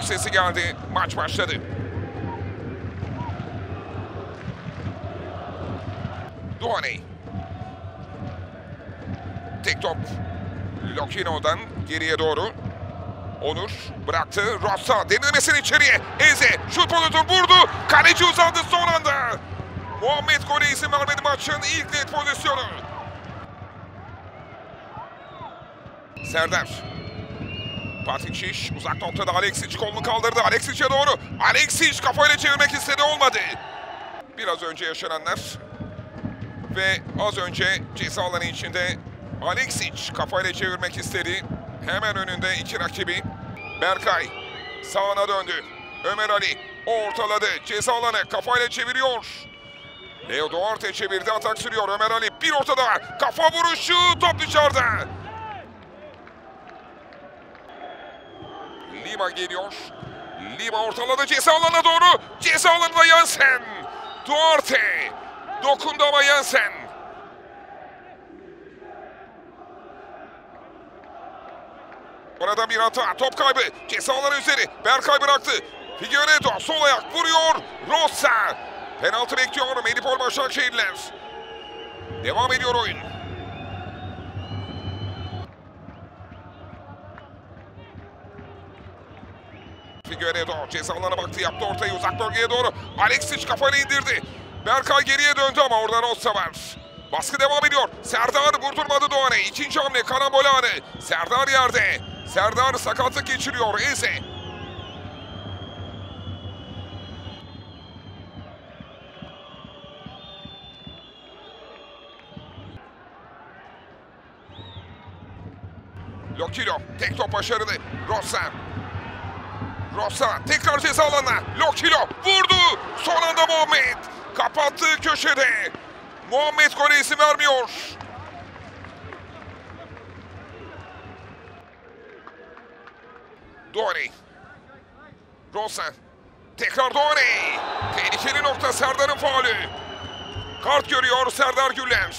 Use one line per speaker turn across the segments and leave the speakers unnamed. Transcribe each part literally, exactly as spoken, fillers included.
düdük sesi geldi. Maç başladı. Duhaney. Tek top. Lokino'dan geriye doğru. Onur bıraktı. Rossa derinlemesine içeriye. Eze şut pozisyonu vurdu. Kaleci uzandı son anda. Muhammed gole izin vermedi maçın ilk net pozisyonu. Serdar. Patrick Şiş uzak noktada Aleksic kolunu kaldırdı. Alexic'e doğru. Aleksic kafayla çevirmek istedi, olmadı. Biraz önce yaşananlar ve az önce ceza alanı içinde Aleksic kafayla çevirmek istedi. Hemen önünde iki rakibi. Berkay sağına döndü. Ömer Ali ortaladı. Ceza alanı kafayla çeviriyor. Leo Duarte çevirdi, atak sürüyor. Ömer Ali bir ortada. Kafa vuruşu, top dışarıda. Lima geliyor. Lima ortaladı ceza alanına doğru. Ceza alanında Jensen. Duarte dokundu ama Jensen. Orada bir hata, top kaybı. Ceza alanı üzeri. Berkay bıraktı. Figueiredo sol ayak vuruyor. Rossa. Penaltı bekliyor Medipol Başakşehirler. Devam ediyor oyun. Figueiredo ceza alanına baktı, yaptı ortayı uzak bölgeye doğru. Aleksic kafayla indirdi. Berkay geriye döndü ama orada Rossa var. Baskı devam ediyor. Serdar vurdurmadı Doğan'ı. İkinci hamle karambol anı. Serdar yerde. Serdar sakatlık geçiriyor. Eze. Lokilo tek top başarılı. Rossa. Rossa tekrar ceza alanına. Lokilo vurdu. Son anda Muhammed. Kapattığı köşede. Muhammed gole izin vermiyor. Doğaney. Rossa. Tekrar Doğaney. Tehlikeli nokta Serdar'ın faulü. Kart görüyor Serdar Güller.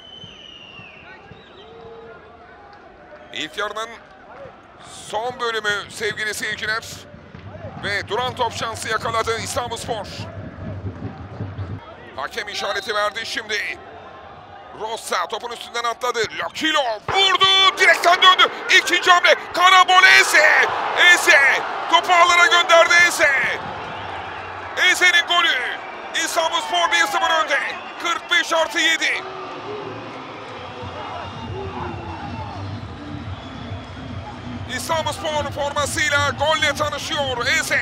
İlk yarının son bölümü sevgili seyirciler. Ve duran top şansı yakaladı İstanbulspor. Hakem işareti verdi şimdi. Rossa topun üstünden atladı. Lokilo vurdu. Direkten döndü. İkinci hamle. Karambol Eze. Eze. Topu ağlara gönderdi Eze. Eze'nin golü. İstanbulspor bir sıfır önde. kırk beş artı yedi. İstanbulspor formasıyla golle tanışıyor Eze.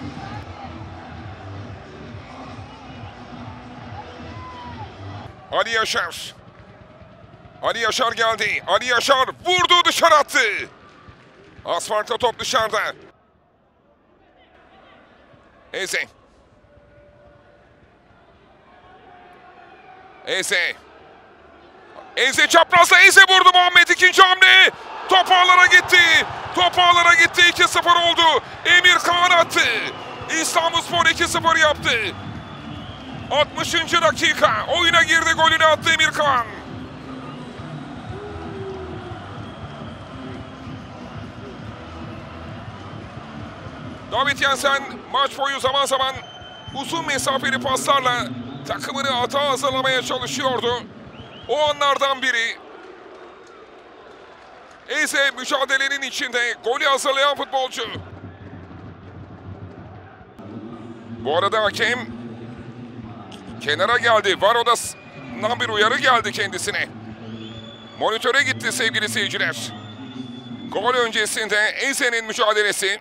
Ali Yaşar. Ali Yaşar geldi. Ali Yaşar vurdu, dışarı attı. Az farklı top dışarıda. Eze. Eze. Eze çaprazda, Eze vurdu. Muhammed ikinci hamle. Top ağlara gitti. Top ağlara gitti. iki sıfır oldu. Emir Kağan attı. İstanbulspor iki sıfır yaptı. altmışıncı dakika. Oyuna girdi, golünü attı Emir Kağan. David Jensen maç boyu zaman zaman uzun mesafeli paslarla takımını hata hazırlamaya çalışıyordu. O anlardan biri. Eze mücadelenin içinde golü hazırlayan futbolcu. Bu arada hakem kenara geldi. Var odasından bir uyarı geldi kendisine. Monitöre gitti sevgili seyirciler. Gol öncesinde Eze'nin mücadelesi.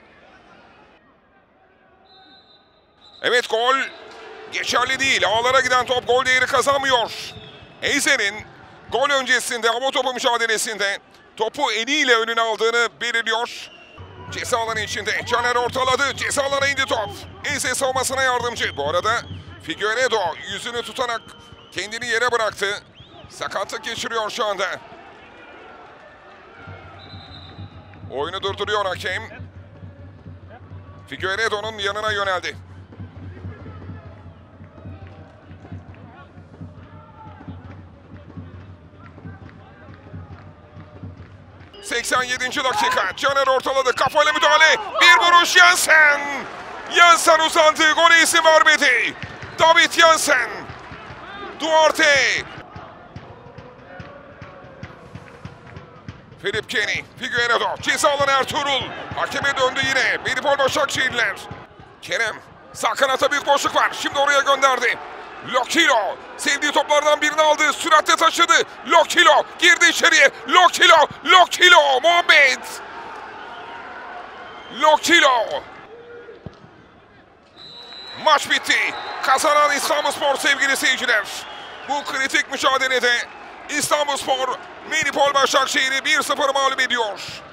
Evet, gol geçerli değil. Ağlara giden top gol değeri kazanmıyor. Eze'nin gol öncesinde hava topu mücadelesinde topu eliyle önüne aldığını belirliyor. Ceza alanı içinde Caner ortaladı. Ceza alanına indi top. Eze savunmasına yardımcı. Bu arada Figueiredo yüzünü tutarak kendini yere bıraktı. Sakatlık geçiriyor şu anda. Oyunu durduruyor hakem. Figueiredo'nun yanına yöneldi. seksen yedinci dakika. Caner ortaladı. Kafayla müdahale. Bir vuruş Jensen. Jensen uzandı. Gole izin vermedi. David Jensen. Duarte. Filip Kenny. Figueiredo. Ceza alanı Ertuğrul. Hakeme döndü yine. Medipol Başakşehirliler. Kerem. Sağ kanata büyük boşluk var. Şimdi oraya gönderdi. Lokilo. Sevdiği toplardan birini aldı. Süratle taşıdı. Lokilo. Girdi içeriye. Lokilo. Lokilo. Muhammed. Lokilo. Maç bitti. Kazanan İstanbulspor sevgili seyirciler. Bu kritik mücadelede İstanbulspor Medipol Başakşehir'i bir sıfır mağlup ediyor.